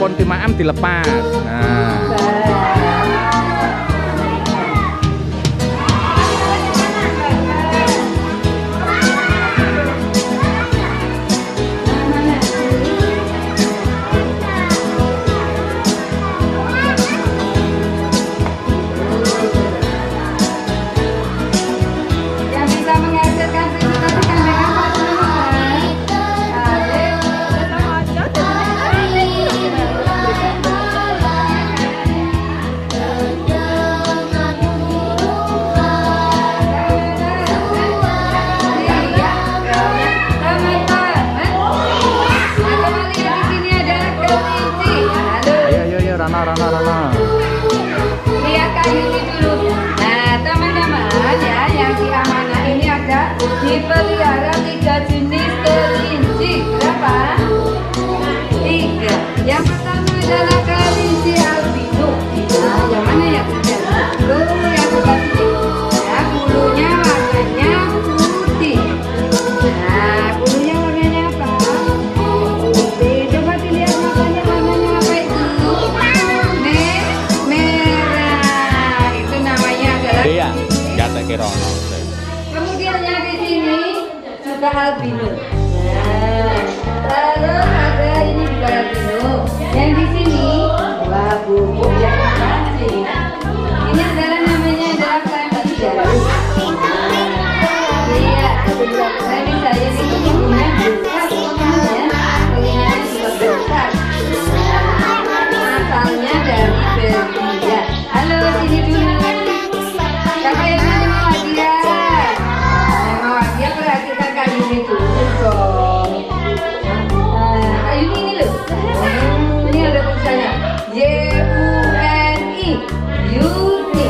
pun 5M dilepas. Nah. Rana. Lihat kayu ini dulu. Nah, teman-teman ya, yang di amanah ini ada dipelihara 3 jenis kelinci. Berapa? 3. Yang pertama adalah kelinci albino. Nah, yang mana ya? Bulu yang sebelah sini. Nah, bulunya warnanya putih. Nah, bulunya warnanya apa? Putih. Coba dilihat matanya warnanya apa itu? Merah. Itu namanya adalah. Iya, kata Kirono. Kemudian yang di sini juga albino. Nah, terus ada ini juga albino. Yang di sini babu ya sih. Ini adalah namanya adalah Clemtia. Iya, Clemtia itu punya besar ya. Punya juga besar. Asalnya dari Belgia. Halo, sini dulu. Siapa yang mau hadiah? Mau hadiah perhatikan kayu ini dulu dong. Kayu ini loh. Ini ada tulisannya YUNI. Yuni.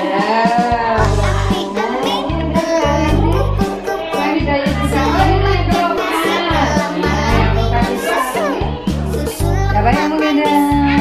Siapa yang mau hadiah?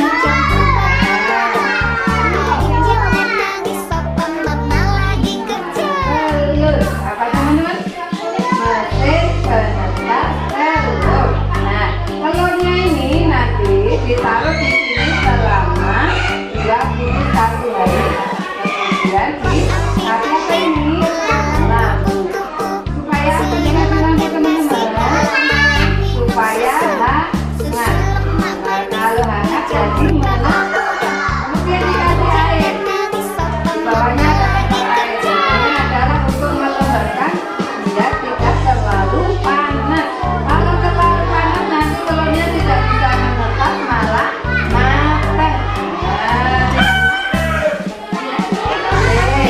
Ditaruh di sini selama 31 hari. Kemudian dikasih apa ini? Lampu. Supaya dengan lampu teman-teman, supaya hangat. Nah, kalau hangat jadi menarik. Kemudian dikasih air. Di bawahnya ada air. Ini adalah untuk melembabkan biar tidak terlalu panas. Kalau terlalu panas nanti telurnya tidak bisa menetas, malah matang.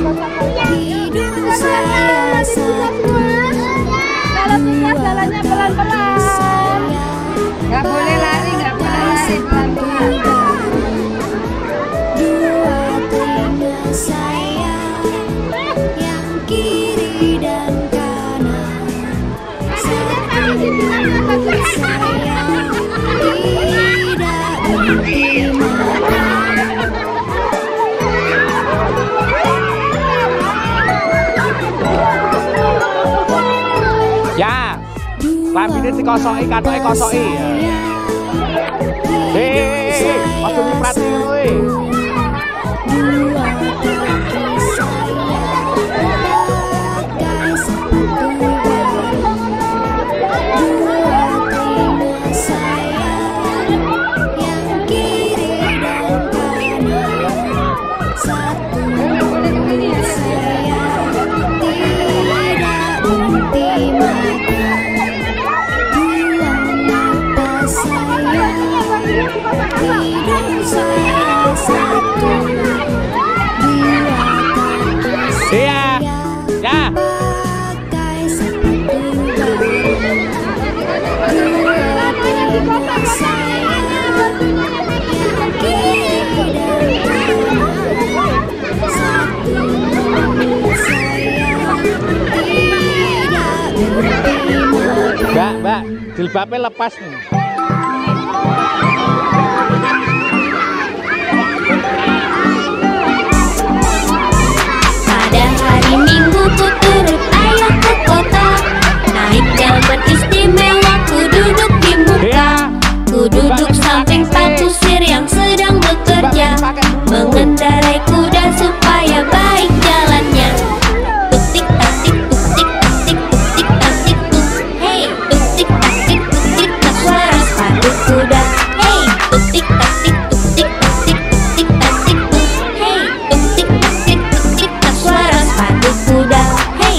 Kalau susah jalannya pelan-pelan. Nggak boleh lari, nggak boleh lari, pelan-pelan. Dua telinga saya yang kiri dan kanan, satu mulut saya tidak berhenti makan. Ya, lambine dikosoki, katoke kosoki. Hei, aja nyiprat kowe. Dua kaki saya bagai sepatu baru. Dua telinga saya yang kiri dan kanan, satu mulut saya tidak berhenti makan. Dua mata saya, hidung saya satu. Dua kaki Iya. Ya. bagai sepatu baru. Dua telinga saya yang kiri dan kanan, satu mulut saya tidak berhenti makan. Mbak, jilbabnya lepas nih. Pada hari Minggu ku turut ayah ke kota, naik delman istimewa, ku duduk di muka. Ku duduk samping pak kusir yang sedang bekerja, mengendarai kuda supaya baik jalannya. Tuk-tik tak-tik, tuk-tik tak-tik, tuk-tik tak-tik tuk. Hei, tuk-tik tak-tik, tuk-tik tak, suara sepatu kuda. Hei, tuk-tik tak-tik, tuk-tik tak-tik, tuk-tik tak-tik tuk. Hei, tuk-tik tak-tik, tuk-tik tak, suara sepatu kuda. Hei.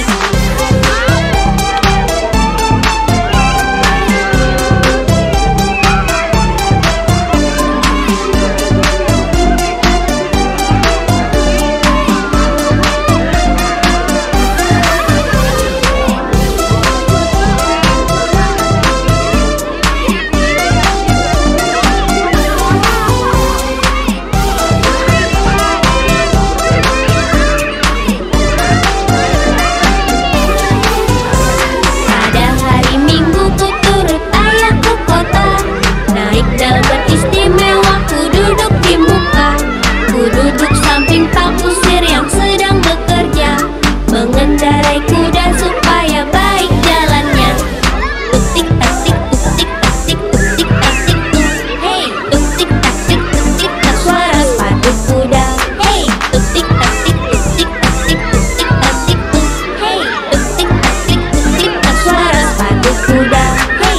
Pada hari Minggu ku turut ayah ke kota, naik delman istimewa, ku duduk di muka. Ku duduk samping pak kusir yang sedang bekerja, mengendarai kuda supaya baik jalannya. Tuk-tik tak-tik, tuk-tik tak-tik, tuk-tik tak-tik tuk. Hei, tuk-tik tak-tik, tuk-tik tak, suara sepatu kuda. Hei, tuk-tik tak-tik, tuk-tik tak-tik, tuk-tik tak-tik tuk. Hei, tuk-tik tak-tik, tuk-tik tak, suara sepatu kuda. Hei.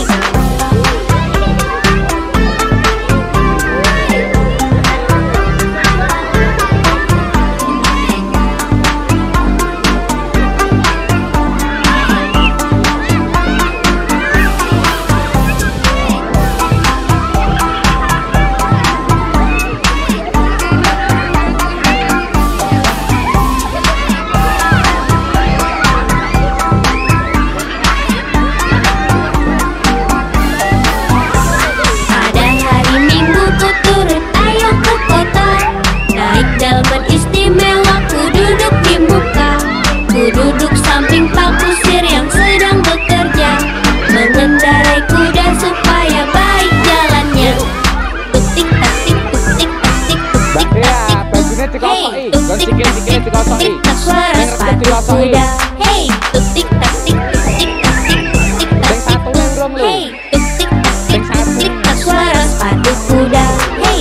Pada hari Minggu ku turut ayah ke kota, naik delman istimewa, ku duduk di muka. Ku duduk samping pak kusir yang sedang bekerja, mengendarai kuda supaya baik jalannya. Tuk-tik tak-tik, tuk-tik tak-tik, tuk-tik Iya, tak-tik tuk. bajunya dikosoki. Hei, Dan tuk-tik sikil-sikilnya tak-tik, dikosoki. tuk-tik tak, suara Yang sepatu dikosoki. kuda. Hei, tuk-tik tak-tik, tuk-tik tak-tik, tuk-tik Sing tak-tik satu tuk. urung lho. Hei, tuk-tik tak-tik, Sing satu. tuk-tik tak, suara sepatu kuda. Hei.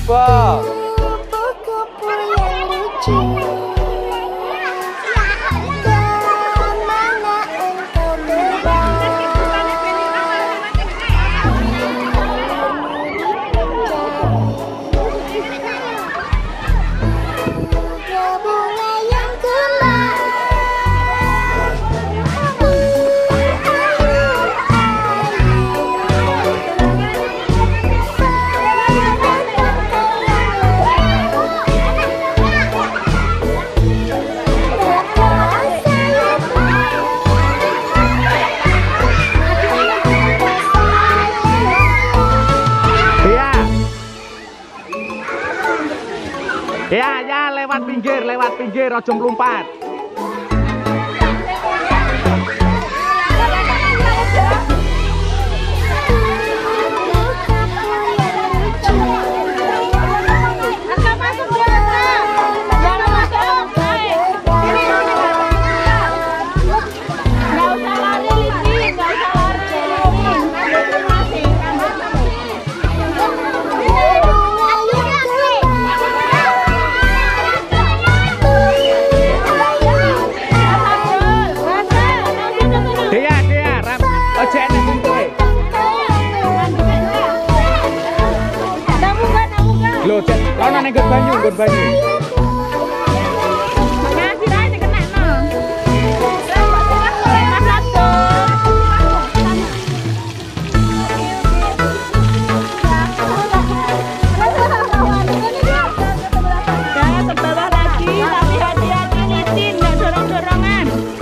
apa? Kupu-kupu yang lucu. Kemana engkau terbang? Bunga bunga yang kembang. Ya, lewat pinggir, ojo melompat. Loh, cek, kono ning banyu, nggon banyu. Ngasih aja kena no. Jangan ke bawah lagi, tapi hati-hati licin, nggak dorong-dorongan.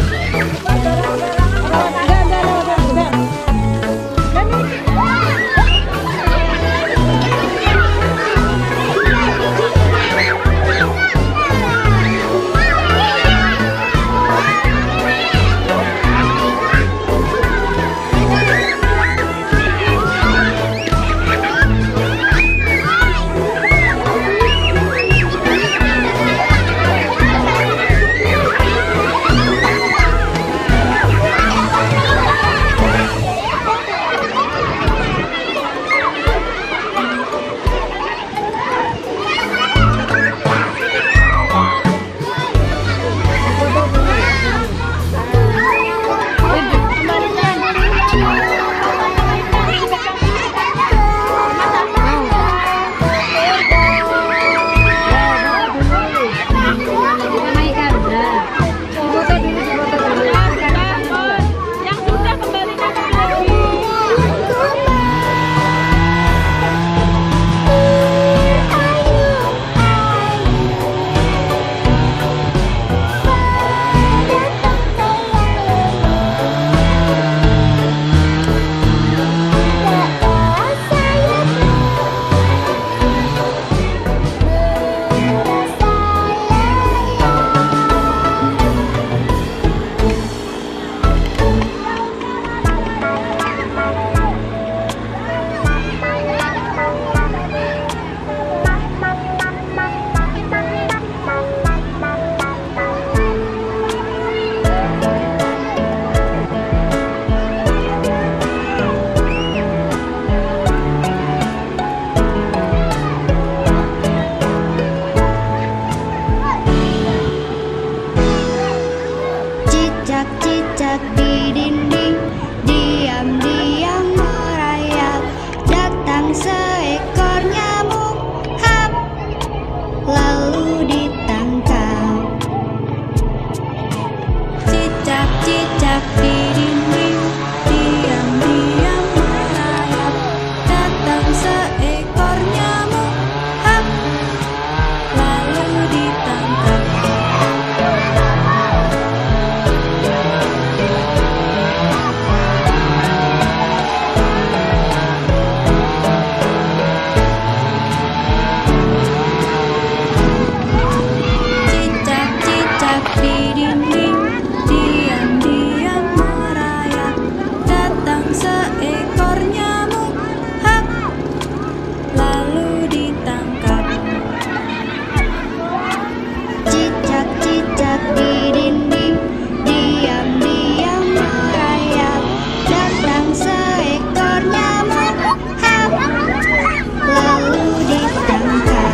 Cicak di dinding, diam-diam merayap. Datang seekor nyamuk, hap, lalu ditangkap. Cicak-cicak di dinding, diam-diam merayap. Datang seekor nyamuk, hap, lalu ditangkap. Lalu ditangkap.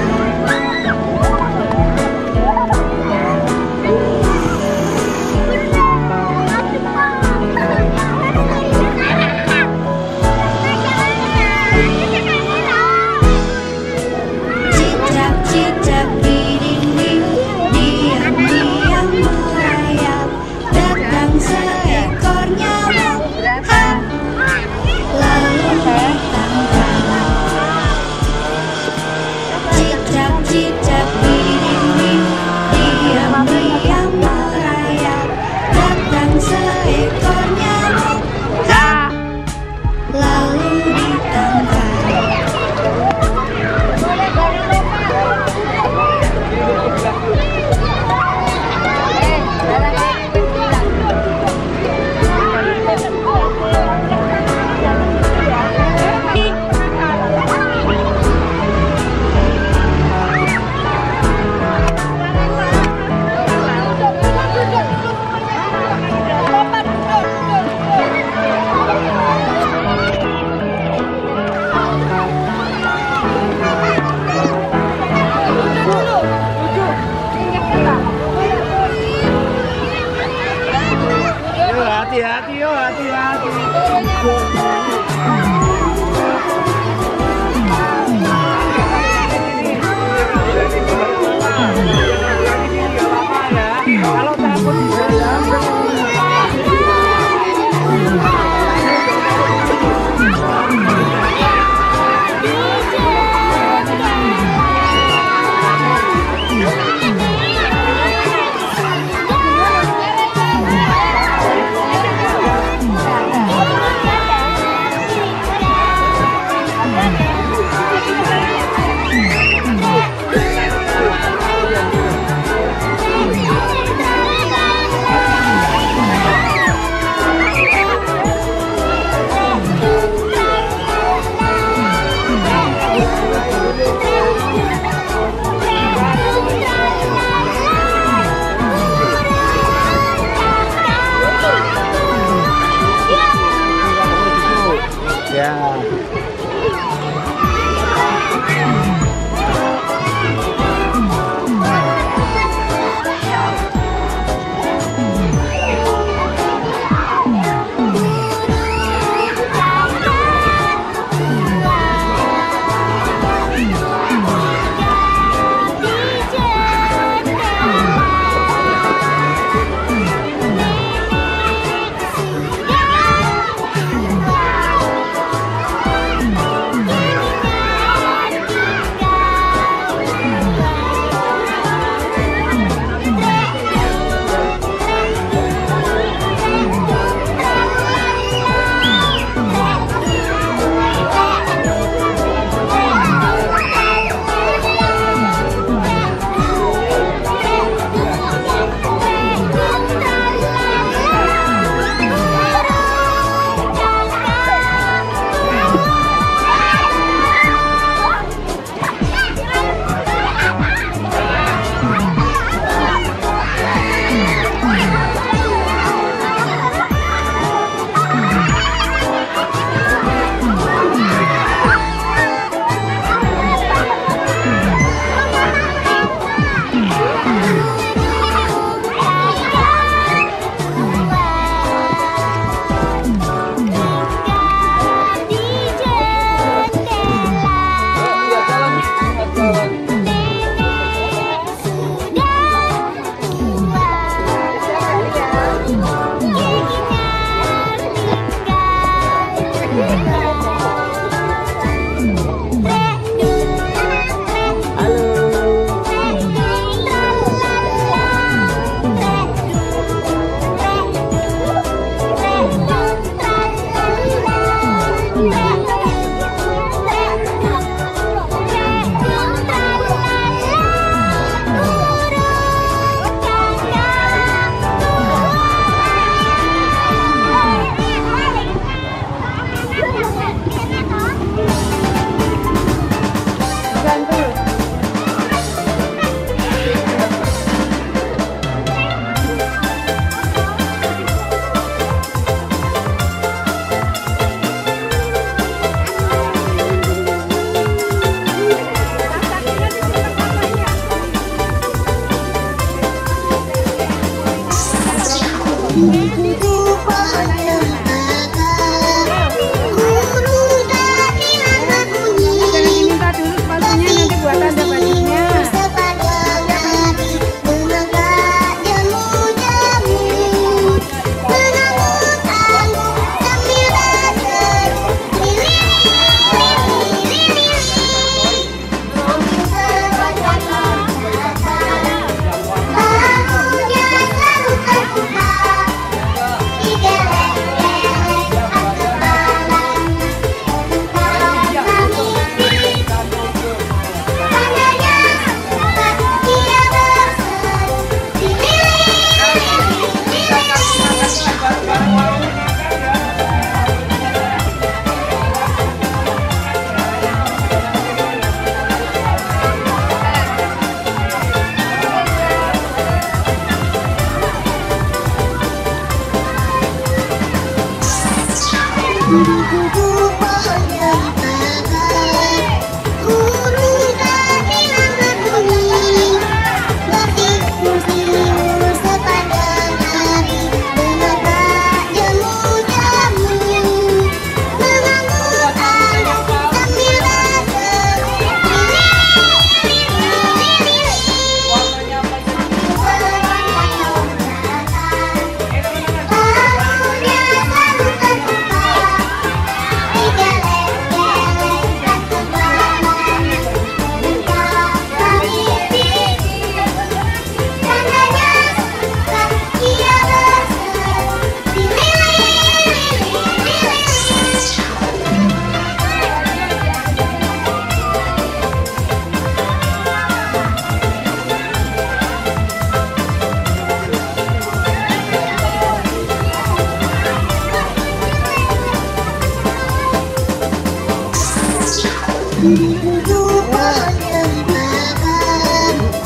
Kalau takut di dalam,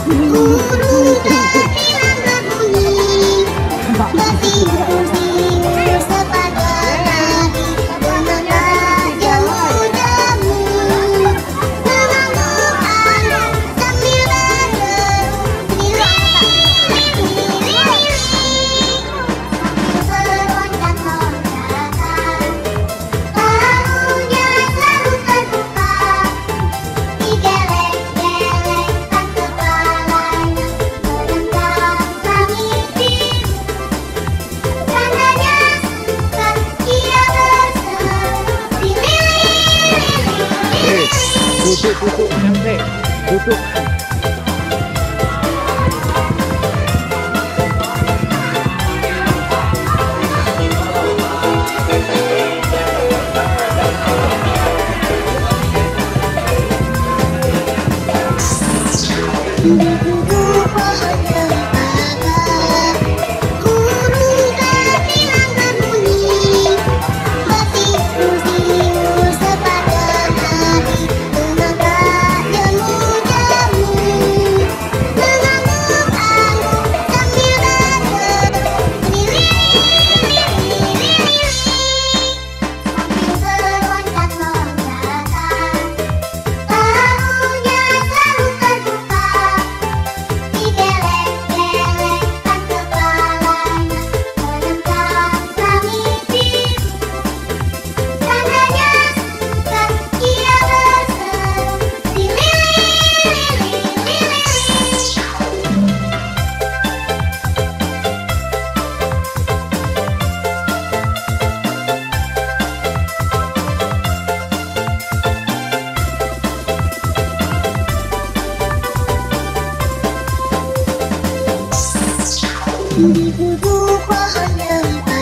Burung getilang berbunyi, bersiul-siul sepada nadi, menangkap jamu-jamu, mengamuk angin sambil berseru, lili-lili-lili, sambil berontak-ontakan, bahunya selalu terbuka, digeleng-gelengkan kepalanya, menendang langit. Tandanya suka ia berseru, lili-lili-lili. Duduk nyampe. Duduk. Di ujung pohon cempaka, burung getilang berbunyi, bersiul-siul sepada nadi, menangkap jamu-jamu, mengamuk angin sambil berseru, lili-lili-lili, sambil berontak-ontakan, bahunya selalu terbuka, digeleng-gelengkan kepalanya, menendang langit biru. Tandanya suka ia berseru, lili-lili-lili. Di ujung pohon cempaka,